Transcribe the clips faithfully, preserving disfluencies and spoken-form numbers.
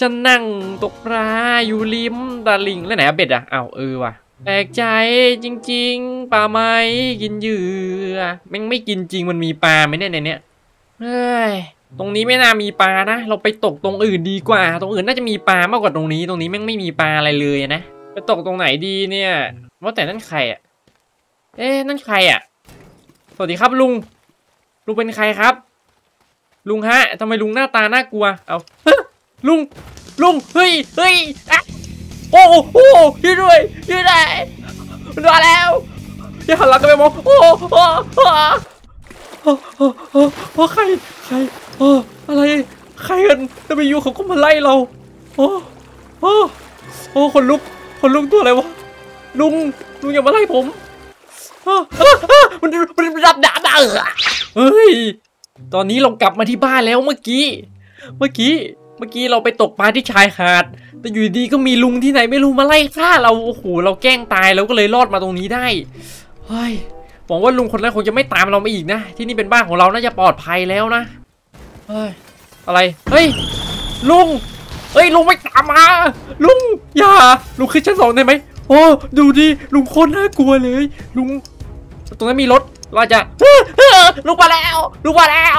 จะนั่งตกปลาอยู่ริมตลิ่งแล้วไหนอะเบ็ดอะอ้าวเออว่ะแปลกใจจริงๆปลาไม้กินเหยื่อแม่งไม่กินจริงมันมีปลาไหมเนี่ยในเนี้ยเฮ้ยตรงนี้ไม่น่ามีปลานะเราไปตกตรงอื่นดีกว่าตรงอื่นน่าจะมีปลามากกว่าตรงนี้ตรงนี้แม่งไม่มีปลาอะไรเลยนะไปตกตรงไหนดีเนี่ยว่าแต่นั่นใครอะเอ๊ะนั่นใครอะสวัสดีครับลุงลุงเป็นใครครับลุงฮะทำไมลุงหน้าตาน่ากลัวเอาลุงลุงเฮ้ยเฮ้ยโอ้โหยืดด้วยยืดได้มาแล้วอย่าหันหลังกันไปมองโอ้โหโอ้โหโอ้โหโอ้ใครใครโอ้อะไรใครกันจะไปอยู่เขาก็มาไล่เราโอ้โอ้โอ้คนลุกคนลุกตัวอะไรวะลุงลุงอย่ามาไล่ผมมันมันรับดาบเออเฮ้ยตอนนี้เรากลับมาที่บ้านแล้วเมื่อกี้เมื่อกี้เมื่อกี้เราไปตกปลาที่ชายหาดแต่อยู่ดีก็มีลุงที่ไหนไม่รู้มาไล่ฆ่าเราโอ้โหเราแกล้งตายเราก็เลยรอดมาตรงนี้ได้เฮ้ยหวังว่าลุงคนนั้นคงจะไม่ตามเรามาอีกนะที่นี่เป็นบ้านของเราน่าจะปลอดภัยแล้วนะเฮ้ยอะไรเฮ้ยลุงเฮ้ยลุงไม่ตามมาลุงอย่าลุงขึ้นชั้นสองได้ไหมโอ้ดูดิลุงโคตรน่ากลัวเลยลุงตรงนั้นมีรถเราจะลุงมาแล้วลุงมาแล้ว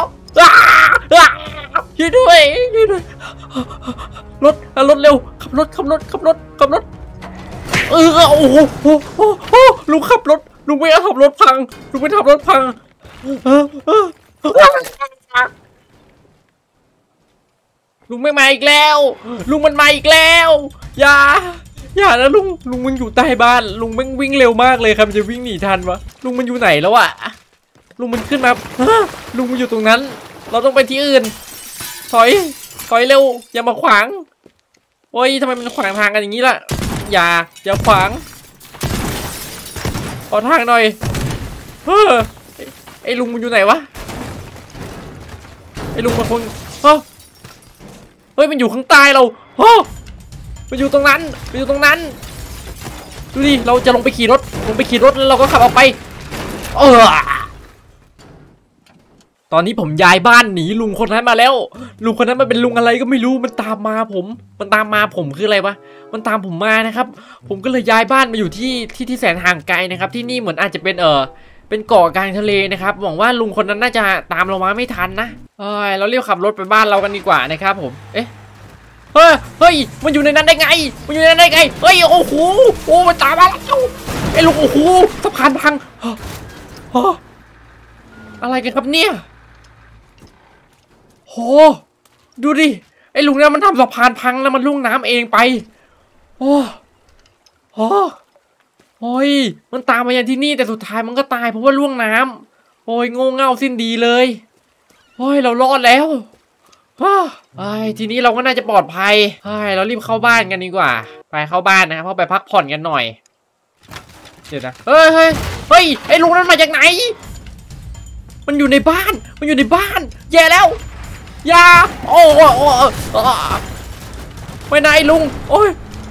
ช่วยด้วยช่วยด้วยรถรถเร็วขับรถขับรถขับรถขับรถเออโอ้โหโอ้โหโอ้ลุงขับรถลุงไม่ขับรถพังลุงไม่ขับรถพังลุงไม่มาอีกแล้วลุงมันมาอีกแล้วอย่าอย่านะลุงลุงมันอยู่ใต้บ้านลุงมันวิ่งเร็วมากเลยครับจะวิ่งหนีทันวะลุงมันอยู่ไหนแล้วอะลุงมันขึ้นมาลุงมันอยู่ตรงนั้นเราต้องไปที่อื่นถอยถอยเร็วอย่ามาขวางโอ้ยทำไมมันขวางทางกันอย่างนี้ล่ะอย่าอย่าขวางขอทางหน่อยเฮ้อไอ้ลุงมันอยู่ไหนวะไอ้ลุงมันคงเฮ้ยเฮ้ยมันอยู่ข้างใต้เราเฮ้ยมันอยู่ตรงนั้นมันอยู่ตรงนั้นดูดิเราจะลงไปขี่รถลงไปขี่รถแล้วเราก็ขับออกไปเออตอนนี้ผมย้ายบ้านหนีลุงคนนั้นมาแล้วลุงคนนั้นมันเป็นลุงอะไรก็ไม่รู้มันตามมาผมมันตามมาผมคืออะไรวะมันตามผมมานะครับผมก็เลยย้ายบ้านมาอยู่ที่ที่ที่แสนห่างไกลนะครับที่นี่เหมือนอาจจะเป็นเออเป็นเกาะกลางทะเลนะครับหวังว่าลุงคนนั้นน่าจะตามเรามาไม่ทันนะเอ้ยเราเรียกขับรถไปบ้านเรากันดีกว่านะครับผมเอ๊ะเฮ้ยเฮ้ยมันอยู่ในนั้นได้ไงมันอยู่ในนั้นได้ไงเฮ้ยโอ้โหโอ้มันตามมาแล้วไอ้ลุงโอ้โหสะพานพังอะไรกันครับเนี่ยโหดูดิไอ้ลุงเนี่ยมันทำสะพานพังแล้วมันลุ่งน้ำเองไปโอ้โหโอ้ยมันตามมาอย่างที่นี่แต่สุดท้ายมันก็ตายเพราะว่าล่วงน้ำโอ้ยโง่เง่าสิ้นดีเลยโอ้ยเรารอดแล้วไอ้ทีนี้เราก็น่าจะปลอดภัยไอ้เรารีบเข้าบ้านกันดีกว่าไปเข้าบ้านนะครับเข้าไปพักผ่อนกันหน่อยเดี๋ยวนะเฮ้ยเฮ้ยเฮ้ยไอ้ลุงนั้นมาจากไหนมันอยู่ในบ้านมันอยู่ในบ้านแย่แล้วอย่าโอ้โอ้ไม่นายลุงโอ้ย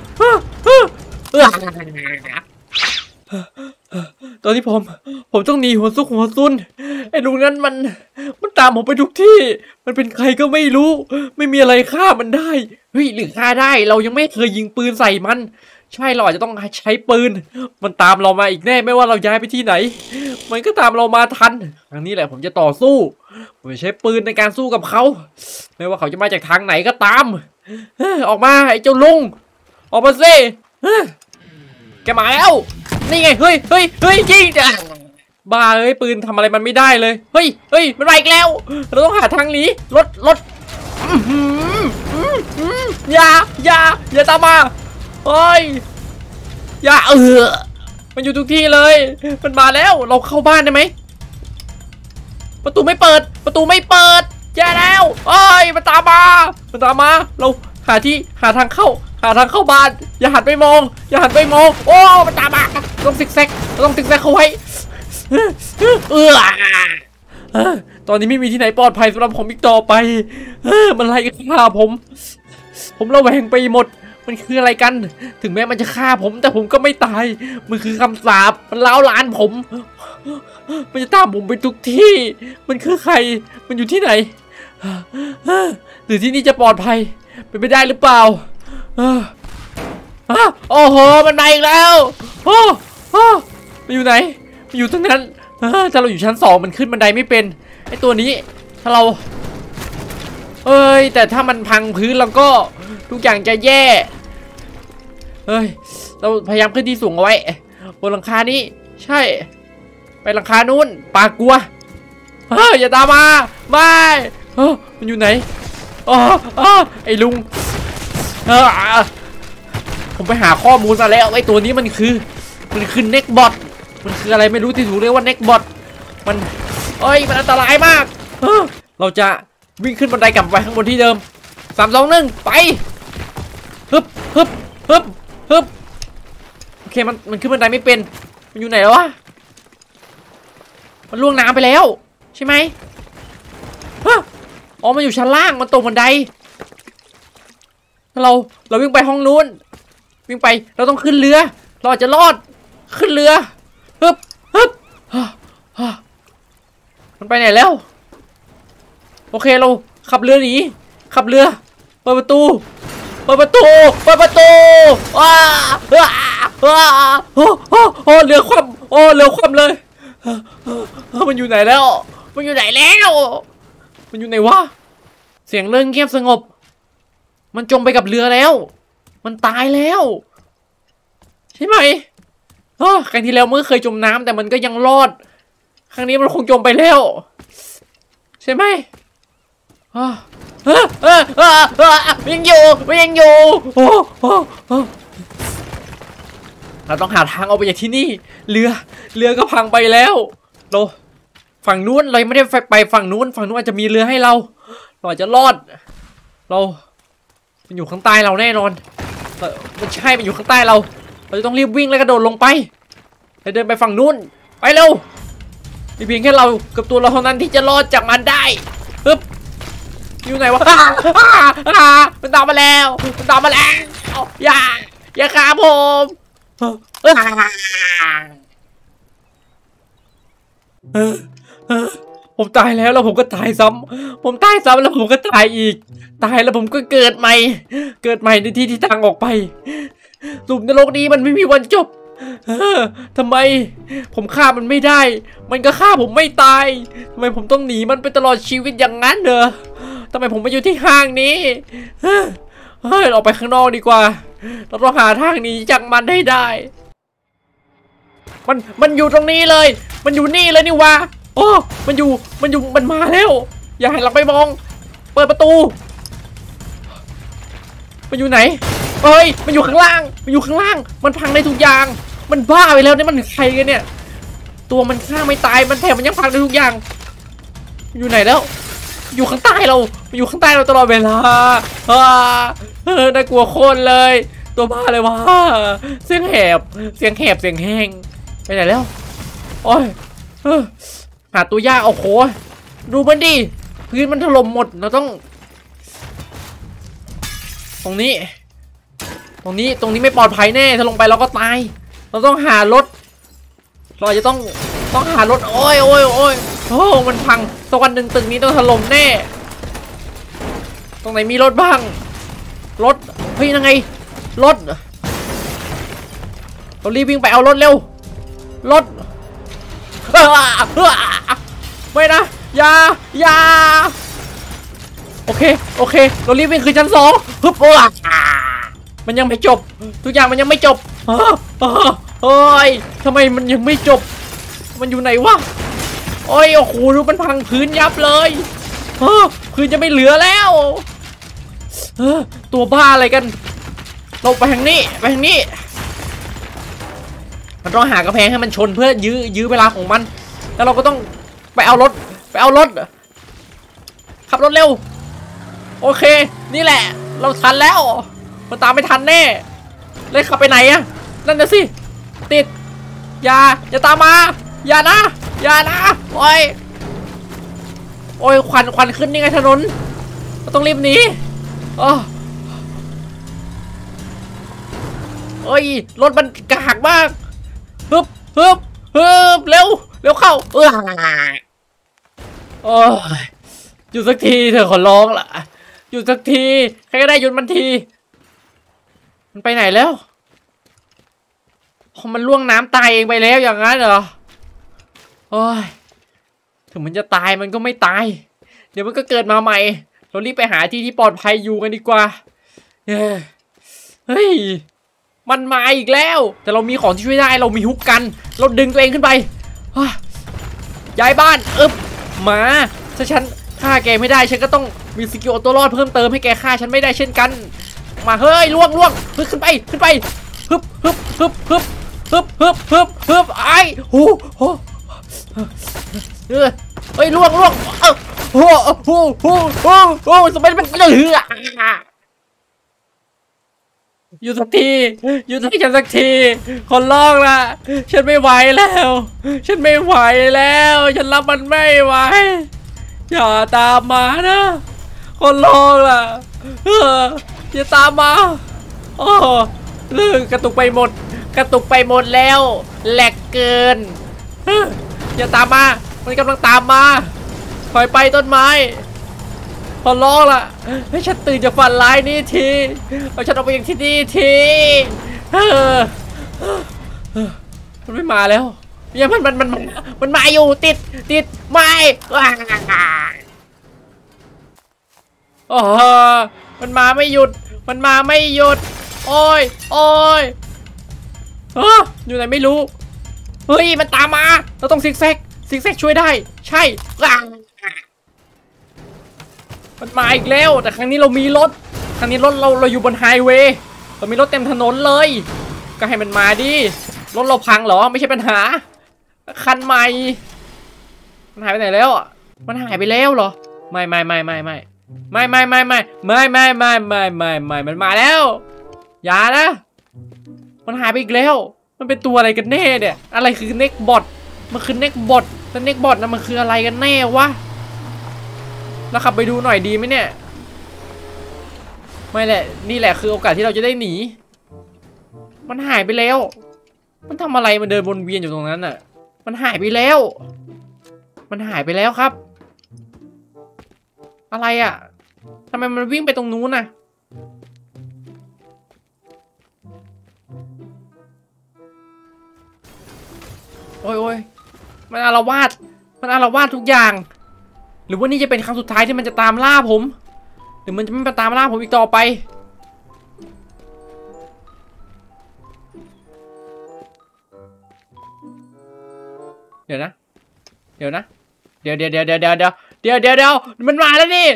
ตอนที่ผมผมต้องหนีหัวซุกหัวซุนไอ้ลุงนั้นมันมันตามผมไปทุกที่มันเป็นใครก็ไม่รู้ไม่มีอะไรฆ่ามันได้เฮ้ยหรือฆ่าได้เรายังไม่เคยยิงปืนใส่มันใช่เราอาจจะต้องใช้ปืนมันตามเรามาอีกแน่ไม่ว่าเราย้ายไปที่ไหนมันก็ตามเรามาทันครั้งนี้แหละผมจะต่อสู้ผมจะใช้ปืนในการสู้กับเขาไม่ว่าเขาจะมาจากทางไหนก็ตามออกมาไอ้เจ้าลุงออกมาสิแกมาแล้วนี่ไงเฮ้ยเฮ้ยเฮ้ยจริงจ้ะบ้าเอ้ยปืนทำอะไรมันไม่ได้เลยเฮ้ยเฮ้ยมันมาอีกแล้วเราต้องหาทางหนีรถรถอย่าอย่าอย่าตามมาเฮ้ยอย่าเออมันอยู่ทุกที่เลยมันมาแล้วเราเข้าบ้านได้ไหมประตูไม่เปิดประตูไม่เปิดแย่แล้วเฮ้ยมันตามมามันตามมาเราหาที่หาทางเข้าหาทางเข้าบ้านอย่าหันไปมองอย่าหันไปมองโอ้มันตามมาต้องซิกแซกต้องซิกแซกเขาไว้เออตอนนี้ไม่มีที่ไหนปลอดภัยสำหรับผมอีกต่อไปมันไล่ฆ่าผมผมระแวงไปหมดมันคืออะไรกันถึงแม้มันจะฆ่าผมแต่ผมก็ไม่ตายมันคือคำสาปมันเล้าล้านผมมันจะตามผมไปทุกที่มันคือใครมันอยู่ที่ไหนหรือที่นี่จะปลอดภัยเป็นไปได้หรือเปล่าโอ้โหมันมาอีกแล้วโอ้โหมันอยู่ไหนมันอยู่ตรงนั้นถ้าเราอยู่ชั้นสองมันขึ้นบันไดไม่เป็นไอตัวนี้ถ้าเราเอ้ยแต่ถ้ามันพังพื้นเราก็ทุกอย่างจะแย่เฮ้ยเราพยายามขึ้นที่สูงเอาไว้บนหลังคานี้ใช่ไปหลังคานู้นปากกลัวเฮ้ยอย่าตามมาไม่เฮ้ยมันอยู่ไหนอ๋อไอ้ลุงเออผมไปหาข้อมูลมาแล้วไอ้ตัวนี้มันคือมันคือเน็กบอทมันคืออะไรไม่รู้ที่ถูกเรียกว่าเน็กบอทมันเอ้ยมันอันตรายมากเออเราจะวิ่งขึ้นบันไดกลับไปข้างบนที่เดิมสามสองหนึ่งไปฮึบฮึบฮึบฮึบโอเคมันมันขึ้นบันไดไม่เป็นมันอยู่ไหนแล้ววะมันล่วงน้ำไปแล้วใช่ไหมฮะอ๋อมันอยู่ชั้นล่างมันตกบันไดเราเราวิ่งไปห้องนู้นวิ่งไปเราต้องขึ้นเรือเราอาจจะรอดขึ้นเรือฮึบฮึบมันไปไหนแล้วโอเคเราขับเรือหนีขับเรือเปิดประตูเปิดประตูเปิดประตูว้าว้าว้าโอ้โอ้โอ้เรือคว่ำโอ้เรือคว่ำเลยมันอยู่ไหนแล้วมันอยู่ไหนแล้วมันอยู่ไหนวะเสียงเริ่มเงียบสงบมันจมไปกับเรือแล้วมันตายแล้วใช่ไหมอ๋อครั้งที่แล้วมันก็เคยจมน้ำแต่มันก็ยังรอดครั้งนี้มันคงจมไปแล้วใช่ไหมอ๋อเออเออเออเออยังอยู่ยังอยู่โอ้โหเราต้องหาทางออกไปจากที่นี่เรือเรือก็พังไปแล้วเราฝั่งนู้นเราไม่ได้ไปฝั่งนู้นฝั่งนู้นอาจจะมีเรือให้เราเราอาจจะรอดเรามันอยู่ข้างใต้เราแน่นอนมันใช่มันอยู่ข้างใต้เราเราจะต้องรีบวิ่งและกระโดดลงไปไปเดินไปฝั่งนู้นไปเร็วมีเพียงแค่เรากับตัวเราเท่านั้นที่จะรอดจากมันได้ปึ๊บอยู่ไหนวะมันตามมาแล้วมันตามมาแล้วอย่าอย่าฆ่าผมผมตายแล้วแล้วผมก็ตายซ้ำผมตายซ้ำแล้วผมก็ตายอีกตายแล้วผมก็เกิดใหม่เกิดใหม่ในที่ที่ทางออกไปสุมนรกนี้มันไม่มีวันจบทำไมผมฆ่ามันไม่ได้มันก็ฆ่าผมไม่ตายทำไมผมต้องหนีมันไปตลอดชีวิตอย่างนั้นเด้อทำไมผมมาอยู่ที่ห้างนี้เฮ้ยเราไปข้างนอกดีกว่าเราต้องหาทางหนีจากมันได้ได้มันมันอยู่ตรงนี้เลยมันอยู่นี่เลยนี่วะโอ้มันอยู่มันอยู่มันมาแล้วอย่าให้เราไปมองเปิดประตูมันอยู่ไหนเฮ้ยมันอยู่ข้างล่างมันอยู่ข้างล่างมันพังได้ทุกอย่างมันบ้าไปแล้วนี่มันใครกันเนี่ยตัวมันฆ่าไม่ตายมันแถมมันยังพังได้ทุกอย่างอยู่ไหนแล้วอยู่ข้างใต้เราอยู่ข้างใต้เราตลอดเวลาอ่าเออน่ากลัวโคตรเลยตัวบ้าเลยวะเสียงแหบเสียงแหบเสียงแห้งไปไหนแล้วโอ้ยหาตัวยากโอ้โหดูมันดิพื้นมันถล่มหมดเราต้องตรงนี้ตรงนี้ตรงนี้ไม่ปลอดภัยแน่ถ้าลงไปเราก็ตายเราต้องหารถเราจะต้องต้องหารถโอ้ยโอ้ยโอ้ยโอ้มันพังสักวันหนึ่งตึกนี้ต้องถล่มแน่ตรงไหนมีรถบ้างรถเฮ้ยยังไงรถเรารีบวิ่งไปเอารถเร็วรถไม่นะอย่าอย่าโอเคโอเคเรารีบวิ่งขึ้นชั้นสองฮึบมันยังไม่จบทุกอย่างมันยังไม่จบเฮ้ยทำไมมันยังไม่จบมันอยู่ไหนวะโอ้ยโอ้โหดูมันพังพื้นยับเลยพื้นจะไม่เหลือแล้วตัวบ้าอะไรกันเราไปทางนี้ไปทางนี้มันต้องหากระแพงให้มันชนเพื่อยื้อยื้อเวลาของมันแล้วเราก็ต้องไปเอารถไปเอารถขับรถเร็วโอเคนี่แหละเราทันแล้วมันตามไม่ทันแน่เลยขับไปไหนอะนั่นน่ะสิติดอย่าอย่าตามมาอย่านะอย่านะโอ้ยโอ้ยควันควันขึ้นนี่ไงถนนเราต้องรีบหนีอ๋อโอ้ยรถมันกากมากฮึบฮึบฮึบเร็วเร็วเข้าเออโอ้ยอยู่สักทีเธอขอร้องล่ะหยุดสักทีใครก็ได้หยุดมันทีมันไปไหนแล้วมันล่วงน้ำตายเองไปแล้วอย่างนั้นเหรอโอ้ยถึงมันจะตายมันก็ไม่ตายเดี๋ยวมันก็เกิดมาใหม่เรารีบไปหาที่ที่ปลอดภัยอยู่กันดีกว่าเฮ้ยมันมาอีกแล้วแต่เรามีของที่ช่วยได้เรามีฮุกกันเราดึงตัวเองขึ้นไปย้ายบ้านอึ๊บมาถ้าฉันฆ่าแกไม่ได้ฉันก็ต้องมีสกิลเอาตัวรอดเพิ่มเติมให้แกฆ่าฉันไม่ได้เช่นกันมาเฮ้ยล่วงล่วงฮึบขึ้นไปขึ้นไปฮึบฮึบฮึบฮึบฮึบฮึบฮึบฮึบไอ้โอ้โหเออเฮ้ยล่วงล่วงเออโอ้โหโอ้โหโอ้สมัยมันเหลืออยู่สักทีอยู่สักฉันสักทีคนร้องละฉันไม่ไหวแล้วฉันไม่ไหวแล้วฉันรับมันไม่ไหวอย่าตามมานะคนร้องละเอออย่าตามมาโอ้เรื่องกระตุกไปหมดกระตุกไปหมดแล้วแหลกเกินอย่าตามมามันกำลังตามมาถอยไปต้นไม้พอร้องละให้ฉันตื่นจากฝันร้ายนี้ทีเอาฉันออกไปอย่างที่นี่ทีมันไม่มาแล้วยังมันมันมันมันมาอยู่ติดติดไม่โอ้มันมาไม่หยุดมันมาไม่หยุดโอ้ยโอ้ยเอออยู่ไหนไม่รู้เฮ้ยมันตามมาเราต้องซิกแซกซิกแซกช่วยได้ใช่มันมาอีกแล้วแต่ครั้งนี้เรามีรถครั้งนี้รถเราเราอยู่บนไฮเวย์เรามีรถเต็มถนนเลยก็ให้มันมาดิรถเราพังเหรอไม่ใช่ปัญหาคันใหม่มันหายไปไหนแล้วมันหายไปแล้วเหรอไม่ไม่ไม่ไม่ไม่ไม่ไม่ไม่ไม่ไม่ไม่ไม่ไม่ไม่ไม่มันมาแล้วอย่านะมันหายไปอีกแล้วมันเป็นตัวอะไรกันแน่เนี่ยอะไรคือเน็กบอทมันคือเน็กบอทแต่เน็กบอทนะมันคืออะไรกันแน่วะแล้วขับไปดูหน่อยดีไหมเนี่ยไม่แหละนี่แหละคือโอกาสที่เราจะได้หนีมันหายไปแล้วมันทำอะไรมันเดินวนเวียนอยู่ตรงนั้นน่ะมันหายไปแล้วมันหายไปแล้วครับอะไรอ่ะทำไมมันวิ่งไปตรงนู้นน่ะโอ้ยโอ้ยมันอาละวาดมันอาละวาดทุกอย่างหรือว่านี่จะเป็นครั้งสุดท้ายที่มันจะตามล่าผมหรือมันจะไม่มาตามล่าผมอีกต่อไปเดี๋ยวนะเดี๋ยวนะเดี๋ยวเดี๋ยวเดี๋ยวเดี๋ยวเดี๋ยวเดี๋ยวเดี๋ยวเดี๋ยวเดี๋ยวมันมาแล้วนี่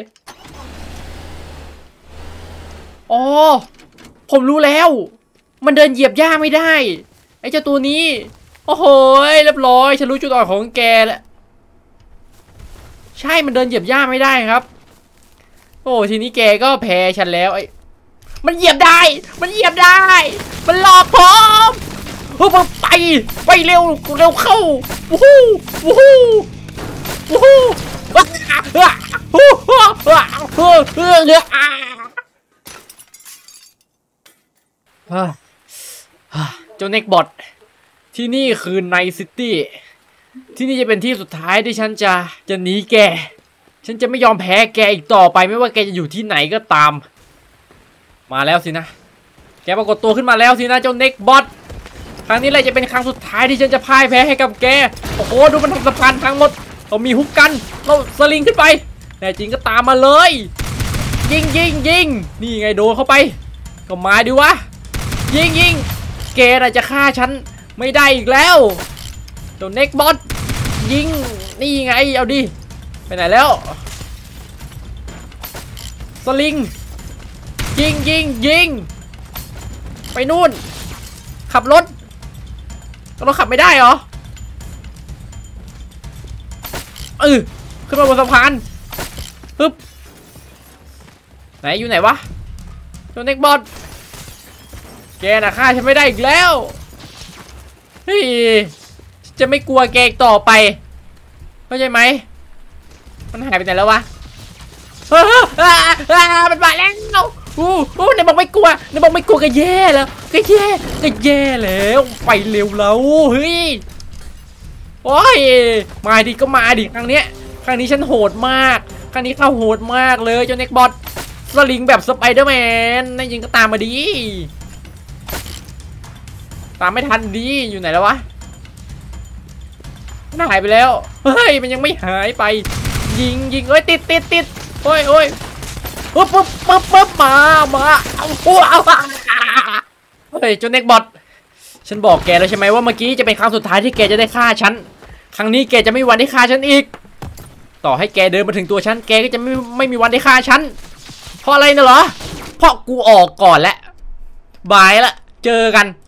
อ๋อผมรู้แล้วมันเดินเหยียบหญ้าไม่ได้ไอ้เจ้าตัวนี้โอ้โหเรียบร้อยฉันรู้จุดอ่อนของแกแล้วใช่มันเดินเหยียบหญ้าไม่ได้ครับโอ้ทีนี้แกก็แพ้ฉันแล้วไอ้มันเหยียบได้มันเหยียบได้มันหลอกผมเฮ้ยไปไปเร็วเร็วเข้าวู้ฮู้วู้ฮู้วู้ฮู้ว้าวว้าวว้าวว้าวเฮ้ยเฮ้ยเฮ้ยอ่าเจ้าเน็กบอทที่นี่คือไนท์ซิตี้ที่นี่จะเป็นที่สุดท้ายที่ฉันจะจะหนีแกฉันจะไม่ยอมแพ้แกอีกต่อไปไม่ว่าแกจะอยู่ที่ไหนก็ตามมาแล้วสินะแกปรากฏตัวขึ้นมาแล้วสินะเจ้าเน็กบอทครั้งนี้เลยจะเป็นครั้งสุดท้ายที่ฉันจะพ่ายแพ้ให้กับแกโอ้โหดูมันทำสะพานทั้งหมดเรามีฮุกกันเราสลิงขึ้นไปแต่จริงก็ตามมาเลยยิงยิงยิงนี่ไงโดนเข้าไปก็มาดิวะยิงยิงแกน่ะจะฆ่าฉันไม่ได้อีกแล้วเจ้าเน็กบอทยิงนี่ไงเอาดิไปไหนแล้วสลิงยิงยิงยิงไปนู่นขับรถเราขับไม่ได้เหรอเออขึ้นมาบนสะพานปึ๊บไหนอยู่ไหนวะเจ้าเน็กบอทแกน่ะฆ่าฉันไม่ได้อีกแล้วเฮ้ยจะไม่กลัวแกอีกต่อไปเข้าใจไหมมันหายไปไหนแล้ววะเฮ้ยมันมาแล้วอู้อู้ไหนบอกไม่กลัวไหนบอกไม่กลัวก็แย่แล้วก็แย่ก็แย่แล้วไปเร็วแล้วเฮ้ยโอ้ยมาดิก็มาดิครั้งเนี้ยครั้งนี้ฉันโหดมากครั้งนี้เข้าโหดมากเลยเจ้าเน็กบอทสลิงแบบสไปเดอร์แมนนั่นยิงก็ตามมาดีตามไม่ทันดีอยู่ไหนแล้ววะมันหายไปแล้วเฮ้ยมันยังไม่หายไปยิงยิงเอ้ยติดติดติดโอ้ยโอ้ยปุ๊บปุ๊บปุ๊บปุ๊บมามาเอาโอ้เอาเฮ้ยเจ้าเน็กบอทฉันบอกแกแล้วใช่ไหมว่าเมื่อกี้จะเป็นครั้งสุดท้ายที่แกจะได้ฆ่าฉันครั้งนี้แกจะไม่มีวันได้ฆ่าฉันอีกต่อให้แกเดินมาถึงตัวฉันแกก็จะไม่ไม่มีวันได้ฆ่าฉันเพราะอะไรนะเหรอเพราะกูออกก่อนแล้วบายละเจอกัน